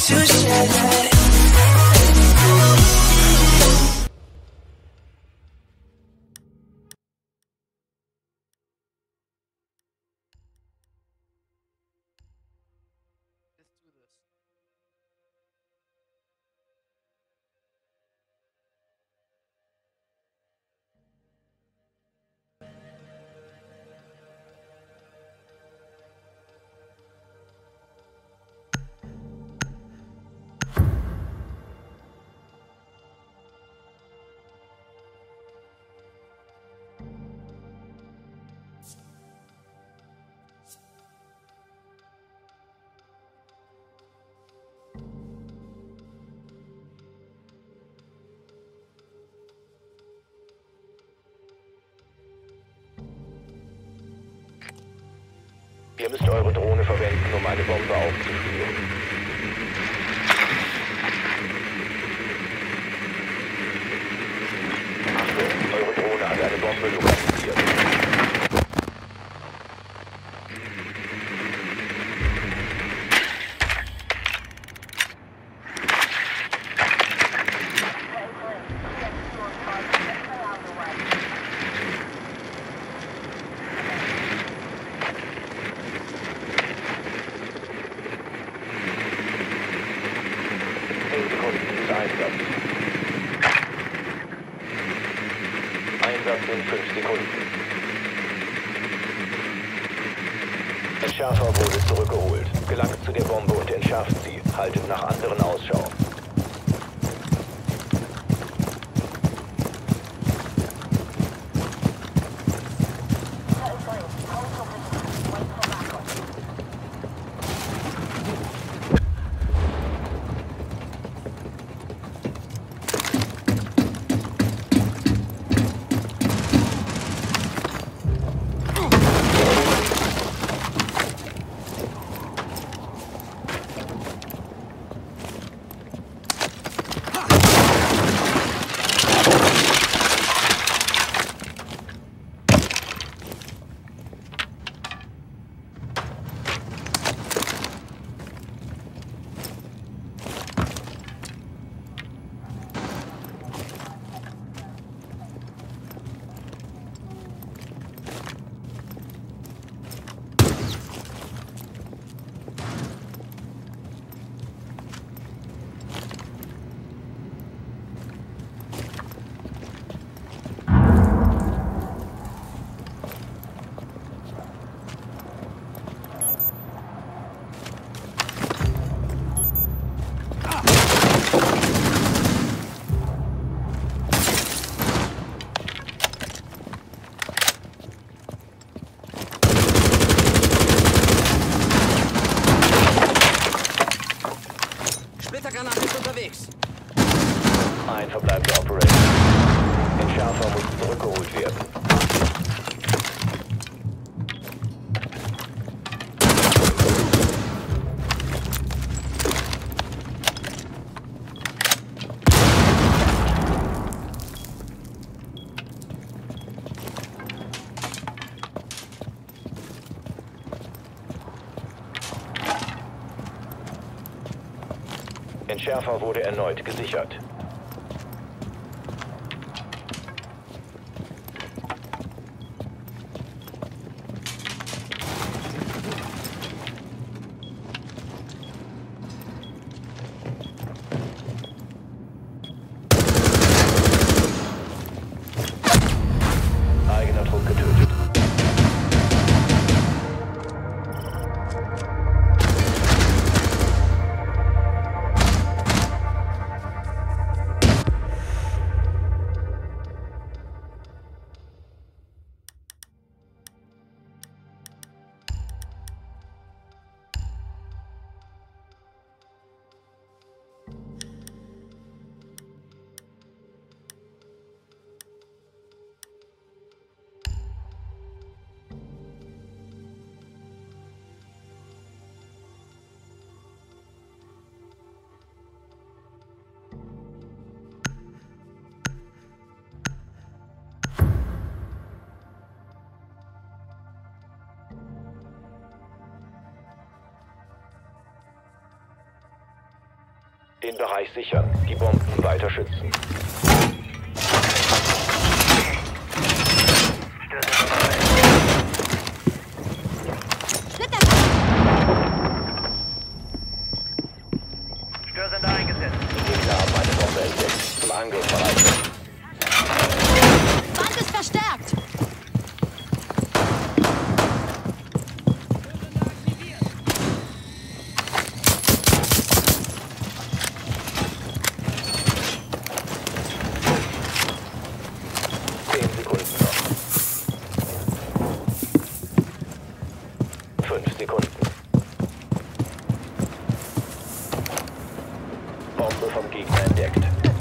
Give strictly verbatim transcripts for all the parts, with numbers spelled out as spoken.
to share that. Ihr müsst eure Drohne verwenden, um eine Bombe aufzuspüren. Achtung, eure Drohne hat eine Bombe lokalisiert. Einsatz in fünf Sekunden. Entschärfer wurde zurückgeholt. Gelangt zu der Bombe und entschärft sie. Haltet nach anderen Ausschau. Splittergranate ist unterwegs. Ein verbleibender Operator. Entschärfer muss zurückgeholt werden. Entschärfer wurde erneut gesichert. Eigener Trupp getötet. Den Bereich sichern, die Bomben weiter schützen. Störsender eingesetzt. Die Gegner haben eine Bombe entdeckt. Zum Angriff bereit. Wand ist verstärkt. Zehn Sekunden noch. Fünf Sekunden. Bombe vom Gegner entdeckt.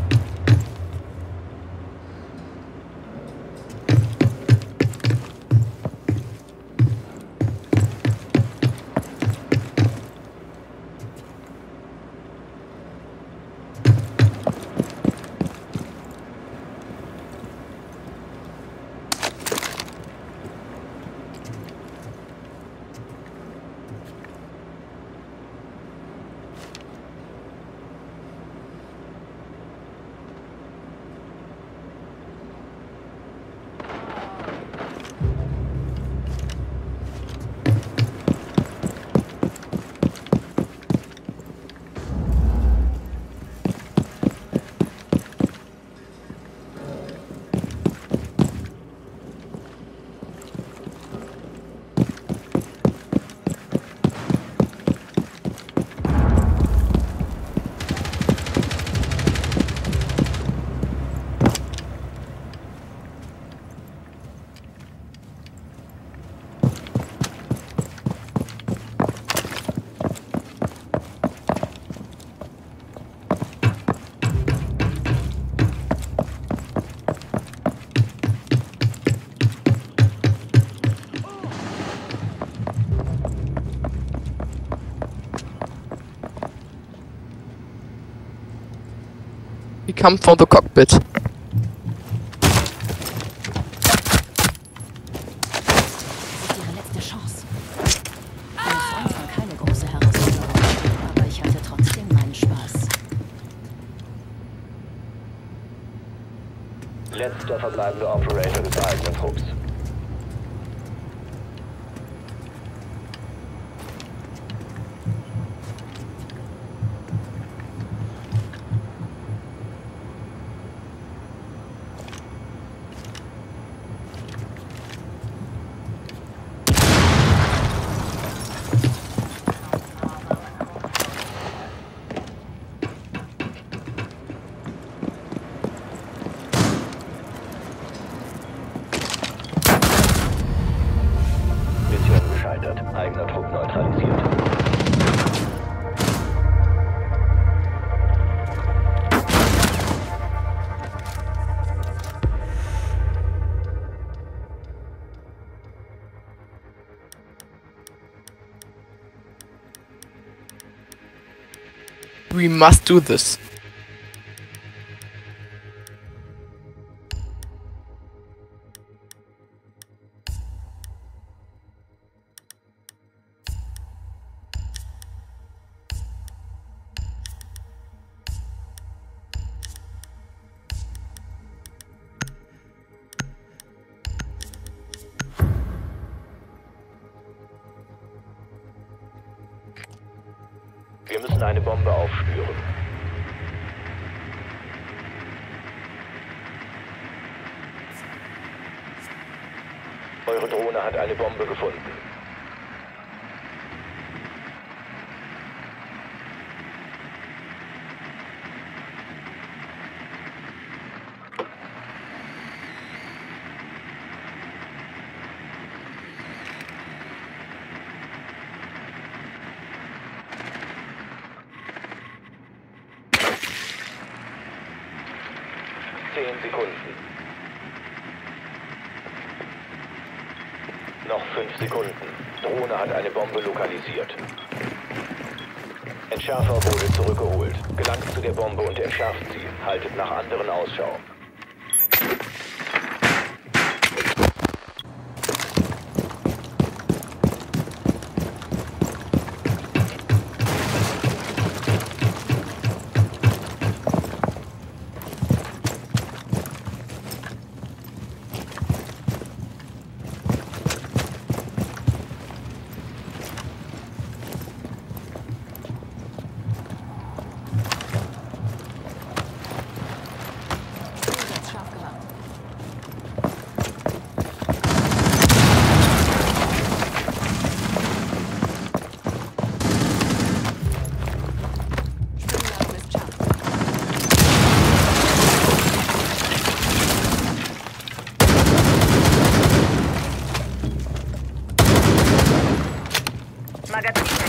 We come from the cockpit. Das ist ihre letzte Chance. Es war am Anfang keine große Herausforderung, aber ich hatte trotzdem meinen Spaß. Letzter verbleibender Operator des eigenen Trupps. Eigener Trupp neutralisiert. We must do this. Wir müssen eine Bombe aufspüren. Eure Drohne hat eine Bombe gefunden. Zehn Sekunden. Noch fünf Sekunden. Drohne hat eine Bombe lokalisiert. Entschärfer wurde zurückgeholt. Gelangt zu der Bombe und entschärft sie. Haltet nach anderen Ausschau. Magazin